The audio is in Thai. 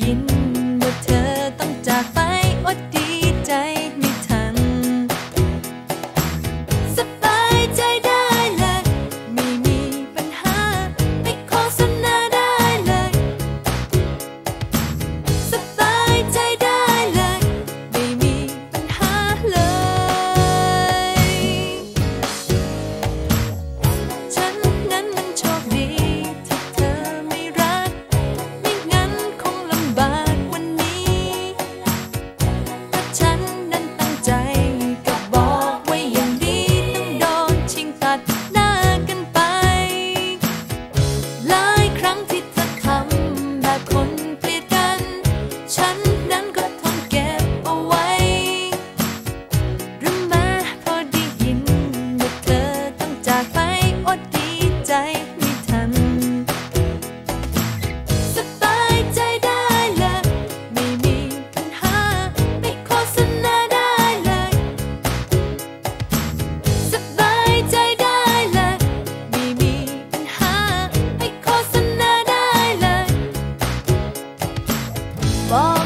ยินว่าเธอต้องจากไปอดดีใจไม่ทันสบายใจได้เลยไม่มีปัญหาไม่โฆษณาได้เลยสบายใจได้เลยไม่มีปัญหาเลยฉันนั้นมันโชคดีที่เธอไม่รักไม่งั้นคงลำบากวันนี้ถ้าฉันนั้นตั้งใจก็บอกไว้อย่างดีต้องโดนชิงตัดหน้ากันไปหลายครั้งที่เธอทำแบบคนเกลียดกันฉันนั้นก็ทนเก็บเอาไว้หรือแม้พอได้ยินว่าเธอต้องจากไปอดดีใจไม่ทันสบายใจได้เลยไม่มีปัญหาไม่โฆษณาได้เลยสบายใจได้เลยไม่มีปัญหาไม่โฆษณาได้เลยบอก